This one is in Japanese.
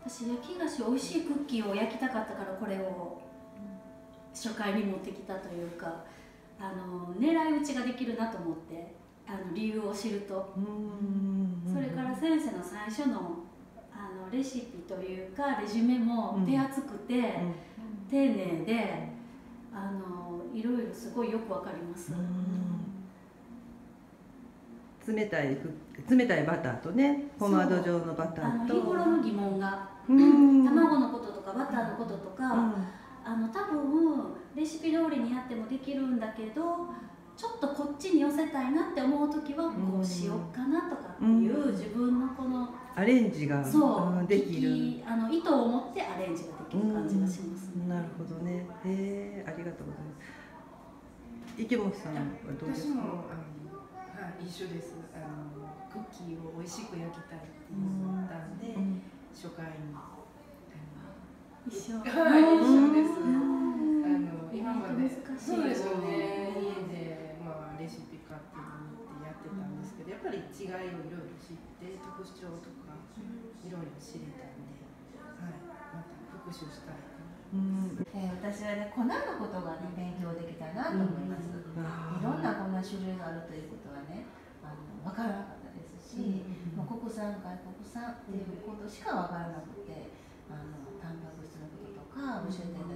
私焼き菓子、美味しいクッキーを焼きたかったからこれを初回に持ってきたというか、狙い撃ちができるなと思って、理由を知ると。それから先生の最初のレシピというかレジュメも手厚くて、丁寧でいろいろすごいよくわかります。 冷たいバターとね、ポマード状のバターと日頃の疑問が卵のこととかバターのこととか、多分レシピ通りにやってもできるんだけど、ちょっとこっちに寄せたいなって思う時はこうしようかなとかっていう自分のこのアレンジができる、 意図を持ってアレンジができる感じがしますね。 なるほどね。ありがとうございます。池本さんはどうですか？ 私も一緒です。クッキーを美味しく焼きたいって言ったんで、初回に一緒。 一緒です。今までそうですよね。家でレシピ買ってやってたんですけど、やっぱり違いをいろいろ知って特徴とかいろいろ知りたいんで、また復習したい。 私はね、粉のことがね勉強できたなと思います。いろんなこんな種類があるということはね、分からなかったですし、もう国産外国産っていうことしか分からなくて、タンパク質のこととか教えて